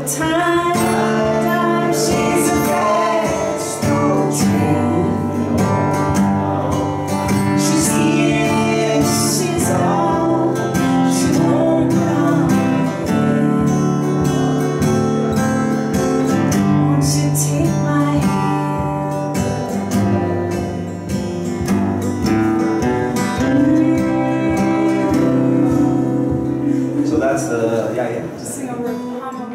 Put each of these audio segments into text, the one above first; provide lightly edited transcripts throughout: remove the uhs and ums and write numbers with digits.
time. She's a fast old train. She's here, she's all, she won't come again. Won't you take my hand? So that's the, yeah. Just sing over, hum over.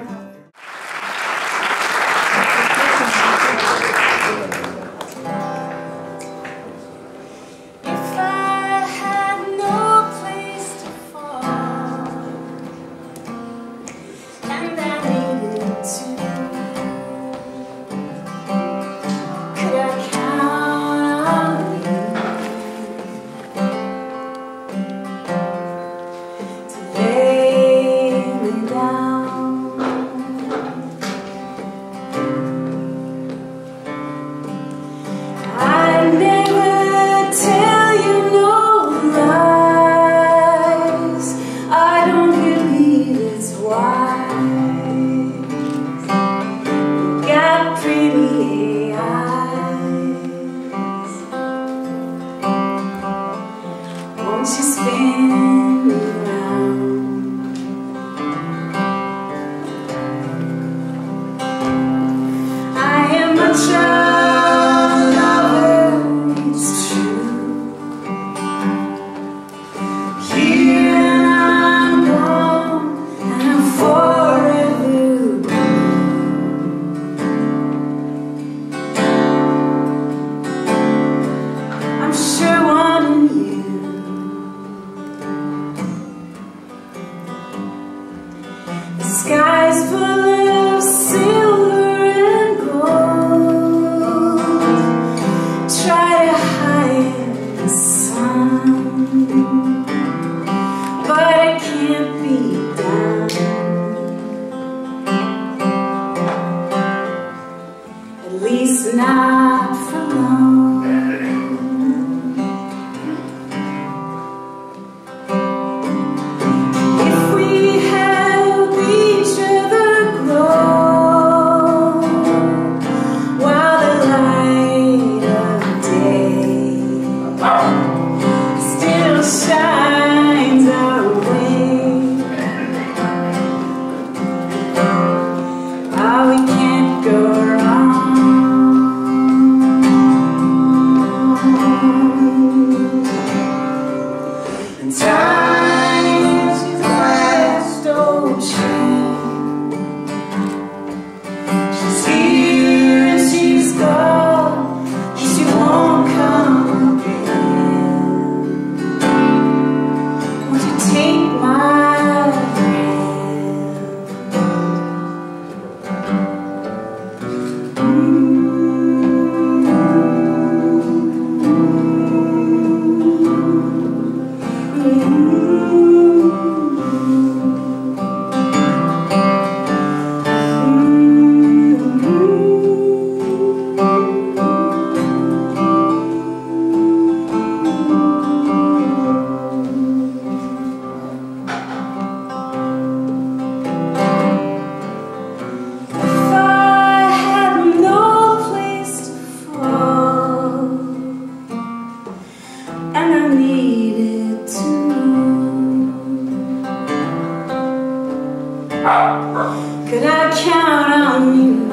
If I had no place to fall, and I needed to, could I count on you to lay me down? I'd never tell you no lies. I don't believe it's wise. You got pretty eyes. Won't you spin me round? I am a child lover, it's true. Here and I'm gone, and I'm forever blue. I'm sure wanting you. The sky's full of silver and gold. Try to hide the sun, but it can't be done. At least not for long. If we help each other grow, while the light of day still shines our way, we can't go wrong. And time's last old train. She's here and she's gone, and she won't come again. Won't you take my hand? And I needed to. Could I count on you?